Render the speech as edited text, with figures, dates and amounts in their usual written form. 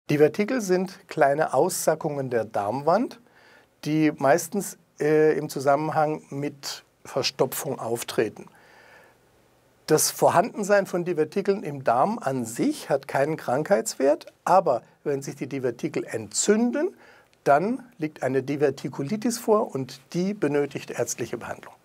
Divertikel sind kleine Aussackungen der Darmwand, die meistens im Zusammenhang mit Verstopfung auftreten. Das Vorhandensein von Divertikeln im Darm an sich hat keinen Krankheitswert, aber wenn sich die Divertikel entzünden, dann liegt eine Divertikulitis vor und die benötigt ärztliche Behandlung.